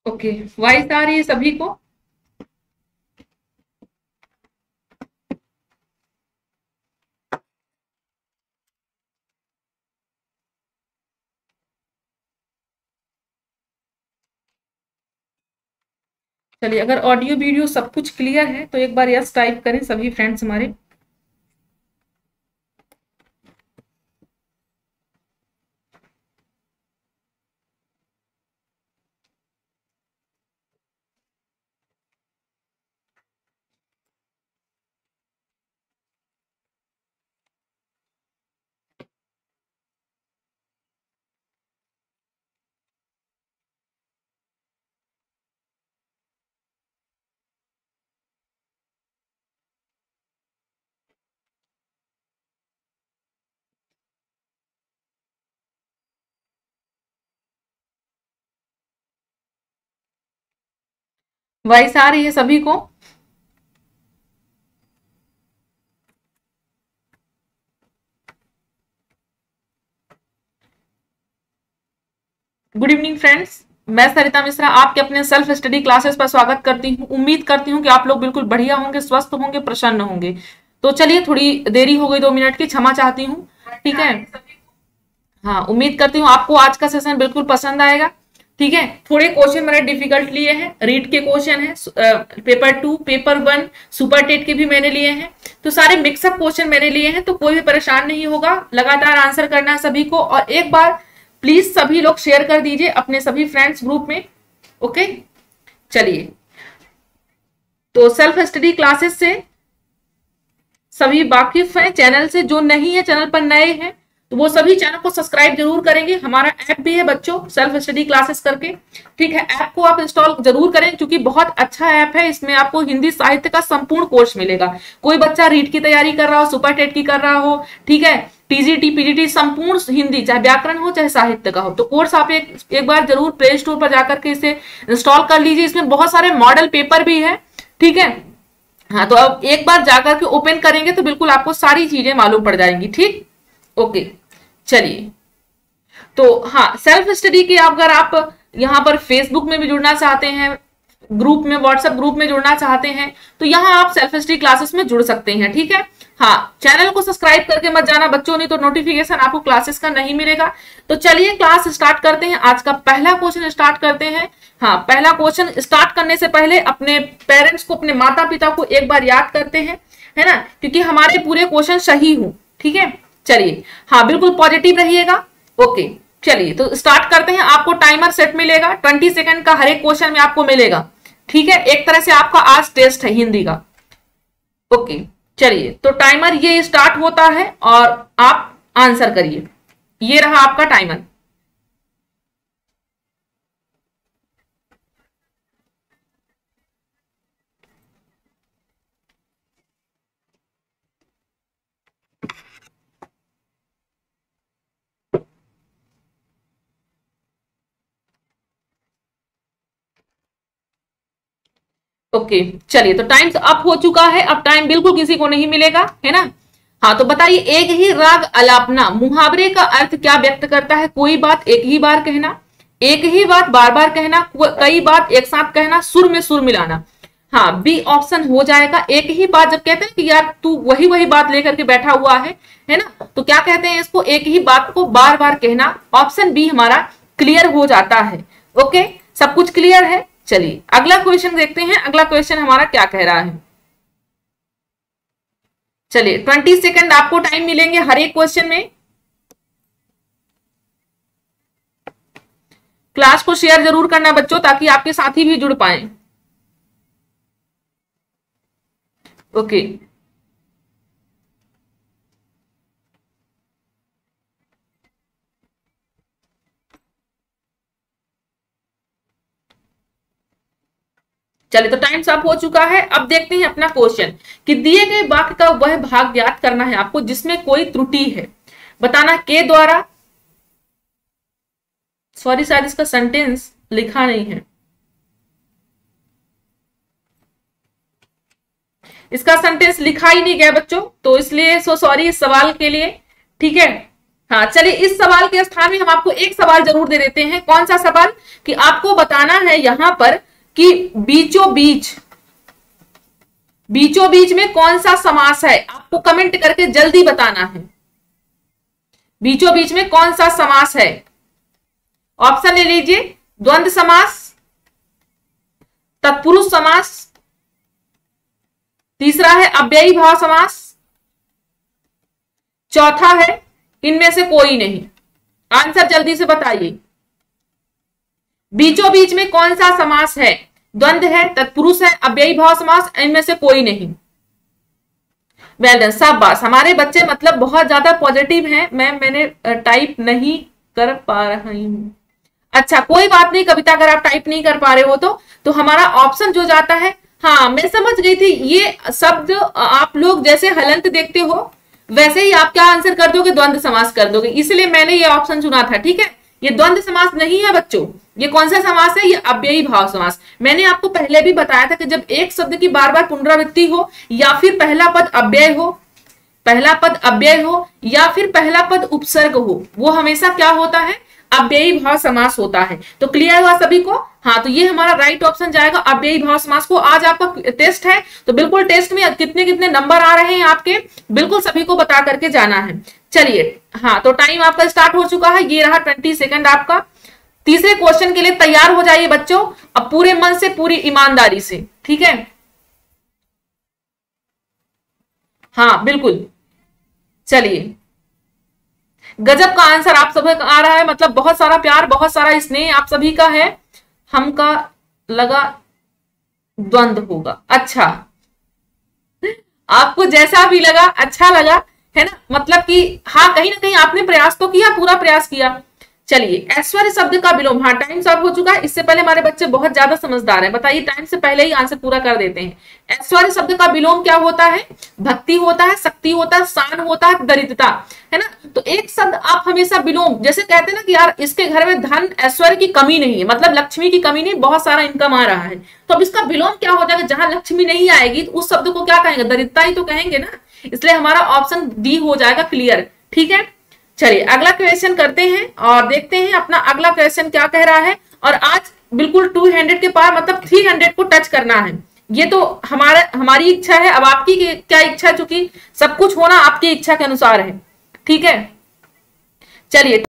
Okay, voice आ रही है सभी को? चलिए, अगर ऑडियो वीडियो सब कुछ क्लियर है तो एक बार यस टाइप करें सभी फ्रेंड्स हमारे। वॉइस आ रही है सभी को? गुड इवनिंग फ्रेंड्स, मैं सरिता मिश्रा आपके अपने सेल्फ स्टडी क्लासेस पर स्वागत करती हूँ। उम्मीद करती हूँ कि आप लोग बिल्कुल बढ़िया होंगे, स्वस्थ होंगे, प्रसन्न होंगे। तो चलिए, थोड़ी देरी हो गई, 2 मिनट की क्षमा चाहती हूँ। ठीक है, हाँ, उम्मीद करती हूँ आपको आज का सेशन बिल्कुल पसंद आएगा। ठीक है, थोड़े क्वेश्चन मैंने डिफिकल्ट लिए हैं, रीड के क्वेश्चन है, पेपर 2, पेपर 1, सुपर टेट के भी मैंने लिए हैं। तो सारे मिक्सअप क्वेश्चन मैंने लिए हैं, तो कोई भी परेशान नहीं होगा, लगातार आंसर करना है सभी को। और एक बार प्लीज सभी लोग शेयर कर दीजिए अपने सभी फ्रेंड्स ग्रुप में। ओके, चलिए, तो सेल्फ स्टडी क्लासेस से सभी वाकिफ हैं, चैनल से जो नहीं है, चैनल पर नए हैं, तो वो सभी चैनल को सब्सक्राइब जरूर करेंगे। हमारा ऐप भी है बच्चों, सेल्फ स्टडी क्लासेस करके। ठीक है, ऐप को आप इंस्टॉल जरूर करें क्योंकि बहुत अच्छा ऐप है। इसमें आपको हिंदी साहित्य का संपूर्ण कोर्स मिलेगा। कोई बच्चा रीड की तैयारी कर रहा हो, सुपर टेट की कर रहा हो, ठीक है, टीजीटी, पीजीटी, संपूर्ण हिंदी, चाहे व्याकरण हो चाहे साहित्य का हो, तो कोर्स आप एक बार जरूर प्ले स्टोर पर जाकर के इसे इंस्टॉल कर लीजिए। इसमें बहुत सारे मॉडल पेपर भी है। ठीक है, हाँ, तो अब एक बार जाकर के ओपन करेंगे तो बिल्कुल आपको सारी चीजें मालूम पड़ जाएंगी। ठीक, ओके, चलिए। तो हाँ, सेल्फ स्टडी की अगर आप यहाँ पर फेसबुक में भी जुड़ना चाहते हैं, ग्रुप में, व्हाट्सएप ग्रुप में जुड़ना चाहते हैं, तो यहाँ आप सेल्फ स्टडी क्लासेस में जुड़ सकते हैं। ठीक है, हाँ, चैनल को सब्सक्राइब करके मत जाना बच्चों, नहीं तो नोटिफिकेशन आपको क्लासेस का नहीं मिलेगा। तो चलिए क्लास स्टार्ट करते हैं। आज का पहला क्वेश्चन स्टार्ट करते हैं। हाँ, पहला क्वेश्चन स्टार्ट करने से पहले अपने पेरेंट्स को, अपने माता पिता को एक बार याद करते हैं, है ना, क्योंकि हमारे पूरे क्वेश्चन सही हो। ठीक है, चलिए, हाँ, बिल्कुल पॉजिटिव रहिएगा। ओके, चलिए, तो स्टार्ट करते हैं। आपको टाइमर सेट मिलेगा, 20 सेकंड का हर एक क्वेश्चन में आपको मिलेगा। ठीक है, एक तरह से आपका आज टेस्ट है हिंदी का। ओके, चलिए, तो टाइमर ये स्टार्ट होता है और आप आंसर करिए। ये रहा आपका टाइमर। ओके, चलिए, तो टाइम्स अप हो चुका है। अब टाइम बिल्कुल किसी को नहीं मिलेगा, है ना। हाँ, तो बताइए, एक ही राग अलापना मुहावरे का अर्थ क्या व्यक्त करता है? कोई बात एक ही बार कहना, एक ही बात बार बार कहना, कई बात एक साथ कहना, सुर में सुर मिलाना। हाँ, बी ऑप्शन हो जाएगा। एक ही बात जब कहते हैं कि यार तू वही वही बात लेकर के बैठा हुआ है ना, तो क्या कहते हैं इसको? एक ही बात को बार बार कहना। ऑप्शन बी हमारा क्लियर हो जाता है। ओके, सब कुछ क्लियर है। चलिए, अगला क्वेश्चन देखते हैं। अगला क्वेश्चन हमारा क्या कह रहा है? चलिए, 20 सेकंड आपको टाइम मिलेंगे हर एक क्वेश्चन में। क्लास को शेयर जरूर करना बच्चों, ताकि आपके साथी भी जुड़ पाए। ओके, चलिए, तो टाइम अप हो चुका है। अब देखते हैं अपना क्वेश्चन कि दिए गए वाक्य का वह भाग ज्ञात करना है आपको जिसमें कोई त्रुटि है। बताना के द्वारा, सॉरी शायद इसका सेंटेंस लिखा नहीं है, इसका सेंटेंस लिखा ही नहीं गया बच्चों, तो इसलिए सो सॉरी इस सवाल के लिए। ठीक है, हाँ चलिए, इस सवाल के स्थान में हम आपको एक सवाल जरूर दे देते हैं। कौन सा सवाल? कि आपको बताना है यहां पर कि बीचों बीच में कौन सा समास है। आपको कमेंट करके जल्दी बताना है बीचों बीच में कौन सा समास है। ऑप्शन ले लीजिए, द्वंद्व समास, तत्पुरुष समास, तीसरा है अव्ययी भाव समास, चौथा है इनमें से कोई नहीं। आंसर जल्दी से बताइए। बीचों बीच में कौन सा समास है? द्वंद्व है, तत्पुरुष है, अव्ययी भाव समास, इनमें से कोई नहीं। वेल डन, शाबाश। हमारे बच्चे मतलब बहुत ज्यादा पॉजिटिव हैं। मैंने टाइप नहीं कर पा रही हूं। अच्छा कोई बात नहीं कविता, अगर आप टाइप नहीं कर पा रहे हो तो हमारा ऑप्शन जो जाता है, हाँ मैं समझ गई थी, ये शब्द आप लोग जैसे हलंत देखते हो वैसे ही आप क्या आंसर कर दोगे? द्वंद्व समास कर दोगे, इसलिए मैंने ये ऑप्शन चुना था। ठीक है, ये द्वंद्व समास नहीं है बच्चों। ये कौन सा समास है? ये अव्ययी भाव समास। मैंने आपको पहले भी बताया था कि जब एक शब्द की बार बार पुनरावृत्ति हो, या फिर पहला पद अव्यय हो, या फिर पहला पद उपसर्ग हो, वो हमेशा क्या होता है? अव्ययी भाव समास होता है। तो क्लियर हुआ सभी को? हाँ, तो ये हमारा राइट ऑप्शन जाएगा अव्ययी भाव समास को। आज आपका टेस्ट है, तो बिल्कुल टेस्ट में कितने कितने नंबर आ रहे हैं आपके, बिल्कुल सभी को बता करके जाना है। चलिए, हाँ तो टाइम आपका स्टार्ट हो चुका है, ये रहा 20 सेकंड आपका। तीसरे क्वेश्चन के लिए तैयार हो जाइए बच्चों, अब पूरे मन से, पूरी ईमानदारी से। ठीक है, हाँ बिल्कुल। चलिए, गजब का आंसर आप सभी का आ रहा है, मतलब बहुत सारा प्यार, बहुत सारा स्नेह आप सभी का है। हमका लगा द्वंद्व होगा। अच्छा, आपको जैसा भी लगा अच्छा लगा है ना, मतलब कि हाँ कहीं ना कहीं आपने प्रयास तो किया, पूरा प्रयास किया। चलिए, ऐश्वर्य शब्द का विलोम, हाँ टाइम सब हो चुका है। इससे पहले हमारे बच्चे बहुत ज्यादा समझदार हैं, बताइए टाइम से पहले ही आंसर पूरा कर देते हैं। ऐश्वर्य शब्द का विलोम क्या होता है? भक्ति होता है, शक्ति होता है, शान होता है, दरिद्रता, है ना। तो एक शब्द आप हमेशा विलोम, जैसे कहते हैं ना कि यार इसके घर में धन ऐश्वर्य की कमी नहीं है, मतलब लक्ष्मी की कमी नहीं, बहुत सारा इनकम आ रहा है, तो अब इसका विलोम क्या हो जाएगा? जहां लक्ष्मी नहीं आएगी तो उस शब्द को क्या कहेंगे? दरिद्रता ही तो कहेंगे ना। इसलिए हमारा ऑप्शन डी हो जाएगा क्लियर। ठीक है, चलिए अगला क्वेश्चन करते हैं और देखते हैं अपना अगला क्वेश्चन क्या कह रहा है। और आज बिल्कुल 200 के पार, मतलब 300 को टच करना है। ये तो हमारी इच्छा है, अब आपकी क्या इच्छा, चूंकि सब कुछ होना आपकी इच्छा के अनुसार है। ठीक है, चलिए।